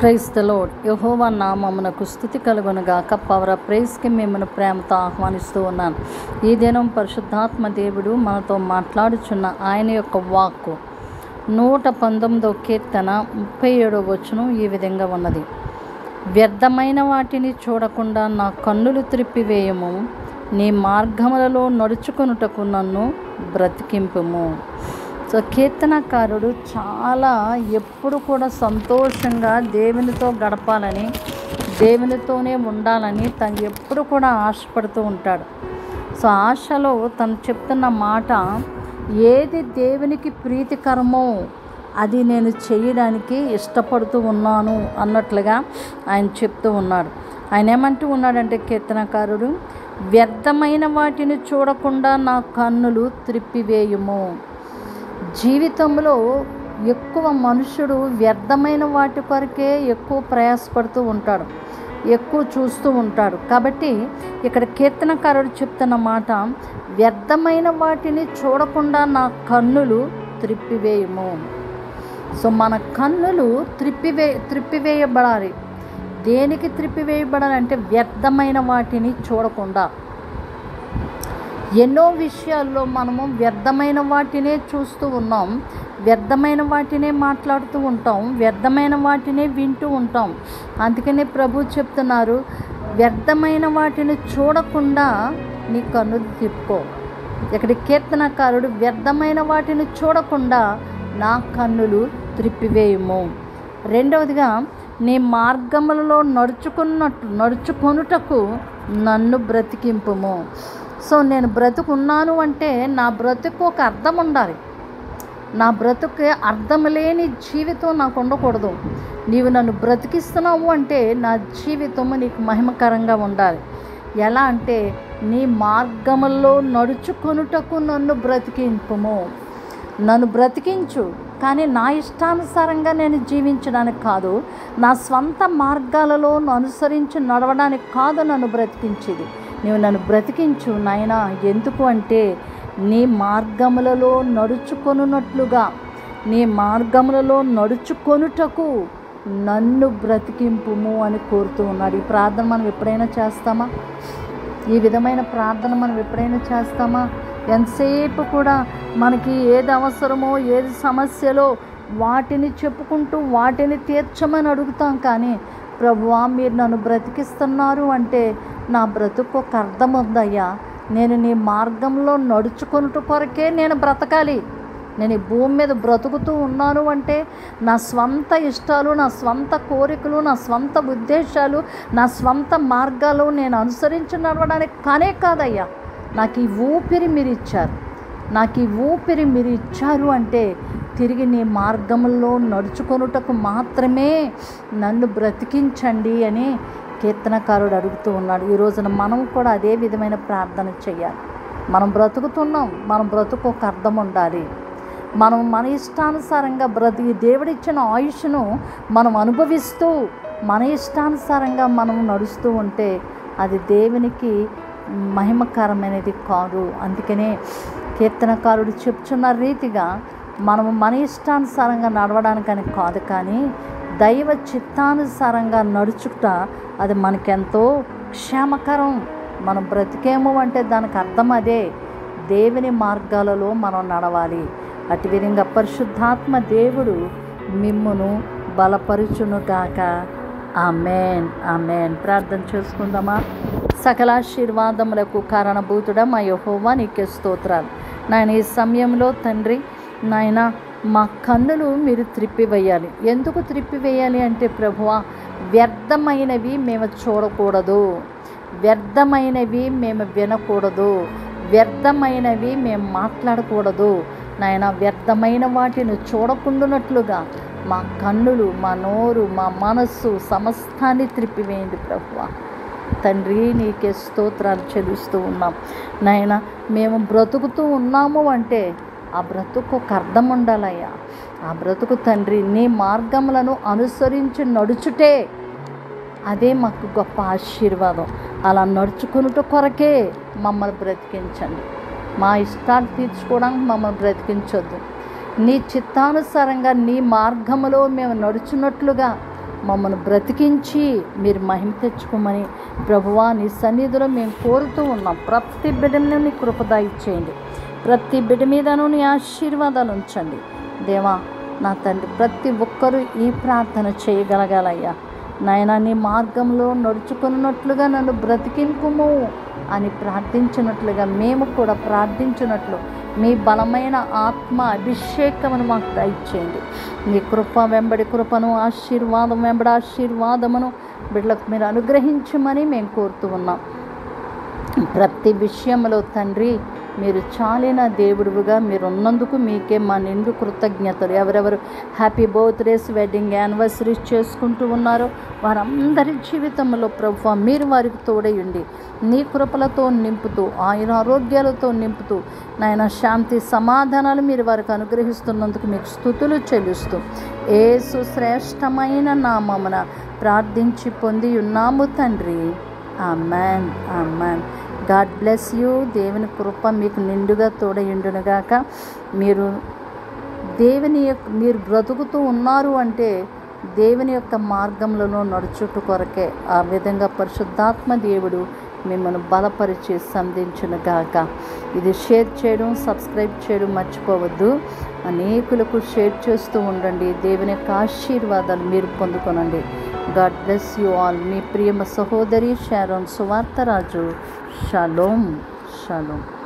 Praise the lord. యెహోవా నామమునకు స్తుతి కలుగునుగాక. పవర్ ఆఫ్ ప్రైజ్కి మిమ్మల్ని ప్రేమతో ఆహ్వానిస్తూ ఉన్నాను. ఈ దినం పరిశుద్ధాత్మ దేవుడు మనతో మాట్లాడుచున్న ఆయన యొక్క వాక్కు 119వ కీర్తన 37వ వచనం ఈ విధంగా ఉన్నది. వ్యర్థమైన వాటిని చూడకుండా నా కన్నులు త్రిప్పివేయము, నీ మార్గములలో నడుచుకొనుటకు నన్ను బ్రతికింపుము. సో కీర్తనకారుడు చాలా ఎప్పుడు కూడా సంతోషంగా దేవునితో గడపాలని, దేవునితోనే ఉండాలని తను ఎప్పుడు కూడా ఆశపడుతూ ఉంటాడు. సో ఆశలో తను చెప్తున్న మాట, ఏది దేవునికి ప్రీతికరమో అది నేను చేయడానికి ఇష్టపడుతూ ఉన్నాను అన్నట్లుగా ఆయన చెప్తూ ఉన్నాడు. ఆయన ఏమంటూ ఉన్నాడంటే కీర్తనకారుడు, వ్యర్థమైన వాటిని చూడకుండా నా కన్నులు త్రిప్పివేయుము. జీవితంలో ఎక్కువ మనుషుడు వ్యర్థమైన వాటి కొరకే ఎక్కువ ప్రయాసపడుతూ ఉంటాడు, ఎక్కువ చూస్తూ ఉంటాడు. కాబట్టి ఇక్కడ కీర్తనకారుడు చెప్తున్న మాట, వ్యర్థమైన వాటిని చూడకుండా నా కన్నులు త్రిప్పివేయము. సో మన కన్నులు త్రిప్పివేయబడాలి. దేనికి త్రిప్పివేయబడాలంటే వ్యర్థమైన వాటిని చూడకుండా. ఎన్నో విషయాల్లో మనము వ్యర్థమైన వాటినే చూస్తూ ఉన్నాం, వ్యర్థమైన వాటినే మాట్లాడుతూ ఉంటాం, వ్యర్థమైన వాటినే వింటూ ఉంటాం. అందుకనే ప్రభు చెప్తున్నారు, వ్యర్థమైన వాటిని చూడకుండా నీ కన్నులు తిప్పుకో. ఇక్కడ కీర్తనకారుడు వ్యర్థమైన వాటిని చూడకుండా నా కన్నులు త్రిప్పివేయము. రెండవదిగా, నీ మార్గములలో నడుచుకొనుటకు నన్ను బ్రతికింపుము. సో నేను బ్రతుకున్నాను అంటే నా బ్రతుకు ఒక అర్థం ఉండాలి. నా బ్రతుకు అర్థం లేని జీవితం నాకు ఉండకూడదు. నీవు నన్ను బ్రతికిస్తున్నావు అంటే నా జీవితము నీకు మహిమకరంగా ఉండాలి. ఎలా అంటే, నీ మార్గముల్లో నడుచుకొనుటకు నన్ను బ్రతికింపుము. నన్ను బ్రతికించు, కానీ నా ఇష్టానుసారంగా నేను జీవించడానికి కాదు, నా స్వంత మార్గాలలో అనుసరించి నడవడానికి కాదు నన్ను బ్రతికించేది. నీవు నన్ను బ్రతికించు నాయనా. ఎందుకు అంటే, నీ మార్గములలో నడుచుకొనున్నట్లుగా, నీ మార్గములలో నడుచుకొనుటకు నన్ను బ్రతికింపుము అని కోరుతూ ఉన్నాడు. ఈ ప్రార్థన మనం ఎప్పుడైనా చేస్తామా? ఈ విధమైన ప్రార్థన మనం ఎప్పుడైనా చేస్తామా? ఎంతసేపు కూడా మనకి ఏది అవసరమో, ఏది సమస్యలో వాటిని చెప్పుకుంటూ వాటిని తీర్చమని అడుగుతాం. కానీ ప్రభువా, మీరు నన్ను బ్రతికిస్తున్నారు అంటే నా బ్రతుకు ఒక అర్థం ఉందయ్యా. నేను నీ మార్గంలో నడుచుకొనుట కొరకే నేను బ్రతకాలి. నేను ఈ భూమి మీద బ్రతుకుతూ ఉన్నాను అంటే నా స్వంత ఇష్టాలు, నా స్వంత కోరికలు, నా స్వంత ఉద్దేశాలు, నా స్వంత మార్గాలు నేను అనుసరించి నడవడానికి కానే కాదయ్యా. నాకు ఈ ఊపిరి మీరు ఇచ్చారు. నాకు ఈ ఊపిరి మీరు ఇచ్చారు అంటే తిరిగి నీ మార్గంలో నడుచుకొనుటకు మాత్రమే నన్ను బ్రతికించండి అని కీర్తనకారుడు అడుగుతూ ఉన్నాడు. ఈ రోజున మనం కూడా అదే విధమైన ప్రార్థన చేయాలి. మనం బ్రతుకుతున్నాం, మనం బ్రతుకు ఒక అర్థం ఉండాలి. మనం మన ఇష్టానుసారంగా దేవుడిచ్చిన ఆయుష్ను మనం అనుభవిస్తూ మన ఇష్టానుసారంగా మనం నడుస్తూ ఉంటే అది దేవునికి మహిమకరమైనది కాదు. అందుకనే కీర్తనకారుడు చెప్తున్న రీతిగా మనము మన ఇష్టానుసారంగా నడవడానికని కాదు, కానీ దైవ చిత్తానుసారంగా నడుచుట అది మనకెంతో క్షేమకరం. మనం బ్రతికేము అంటే దానికి అర్థం అదే, దేవుని మార్గాలలో మనం నడవాలి. అటు విధంగా పరిశుద్ధాత్మ దేవుడు మిమ్మును బలపరుచునుగాక. ఆమేన్, ఆమేన్. ప్రార్థన చేసుకుందామా? సకలాశీర్వాదములకు కారణభూతుడా మా యెహోవా, నీకే స్తోత్రాలు. నాయన, ఈ సమయంలో తండ్రి నాయన, మా కన్నులు మీరు త్రిప్పివేయాలి. ఎందుకు త్రిప్పివేయాలి అంటే ప్రభువా, వ్యర్థమైనవి మేము చూడకూడదు, వ్యర్థమైనవి మేము వినకూడదు, వ్యర్థమైనవి మేము మాట్లాడకూడదు. నాయన, వ్యర్థమైన వాటిని చూడకుండానట్లుగా మా కన్నులు, మా నోరు, మా మనస్సు సమస్తాన్ని త్రిప్పివేయండి ప్రభువా. తండ్రి, నీకే స్తోత్రాలు చెల్లిస్తూ ఉన్నాం. నాయన, మేము బ్రతుకుతూ ఉన్నాము అంటే ఆ బ్రతుకు ఒక అర్థం ఉండాలయ్యా. ఆ బ్రతుకు తండ్రి నీ మార్గములను అనుసరించి నడుచుటే అదే మాకు గొప్ప ఆశీర్వాదం. అలా నడుచుకునుట కొరకే మమ్మల్ని బ్రతికించండి. మా ఇష్టాలు తీర్చుకోవడానికి మమ్మల్ని బ్రతికించొద్దు. నీ చిత్తానుసారంగా నీ మార్గములో మేము నడుచున్నట్లుగా మమ్మల్ని బ్రతికించి మీరు మహిమ తెచ్చుకోమని ప్రభువా నీ సన్నిధిలో మేము కోరుతూ ఉన్నాం. ప్రతి బిడ్డను నీ కృప దయచేయండి. ప్రతి బిడ్డ మీదను నీ ఆశీర్వాదాలు ఉంచండి దేవా. నా తండ్రి ప్రతి ఒక్కరూ ఈ ప్రార్థన చేయగలగాలయ్యా. నాయనా నీ మార్గంలో నడుచుకున్నట్లుగా నన్ను బ్రతికింపుము అని ప్రార్థించినట్లుగా మేము కూడా ప్రార్థించినట్లు మీ బలమైన ఆత్మ అభిషేకమును మాకు దయచేయండి. మీ కృప వెంబడి కృపను, ఆశీర్వాదం వెంబడి ఆశీర్వాదమును బిడ్డలకు మీరు అనుగ్రహించమని మేము కోరుతూ ఉన్నాం. ప్రతి విషయంలో తండ్రి మీరు చాలిన దేవుడుగా మీరు ఉన్నందుకు మీకే మా నిండు కృతజ్ఞతలు. ఎవరెవరు హ్యాపీ బర్త్డేస్, వెడ్డింగ్ యానివర్సరీస్ చేసుకుంటూ ఉన్నారో వారందరి జీవితంలో ప్రభువా మీరు వారికి తోడయుండి నీ కృపలతో నింపుతూ, ఆరోగ్యాలతో నింపుతూ, నాయన శాంతి సమాధానాలు మీరు వారికి అనుగ్రహిస్తున్నందుకు మీకు స్తుతులు చెల్లిస్తూ యేసు శ్రేష్టమైన నామమున ప్రార్థించి పొంది ఉన్నాము తండ్రి. Amen, amen. God bless you. దేవుని కృప మీకు నిండుగా తోడయుండునుగాక. మీరు బ్రతుకుతూ ఉన్నారు అంటే దేవుని యొక్క మార్గంలో నడుచుట కొరకే. ఆ విధంగా పరిశుద్ధాత్మ దేవుడు మిమ్మల్ని బలపరిచి సంధించునుగాక. ఇది షేర్ చేయడం, సబ్స్క్రైబ్ చేయడం మర్చిపోవద్దు. అనేకులకు షేర్ చేస్తూ ఉండండి. దేవుని యొక్క ఆశీర్వాదాలు మీరు పొందుకొనండి. God bless you all. మీ ప్రియమ సహోదరి షారోన్ సువార్త రాజు. Shalom, shalom.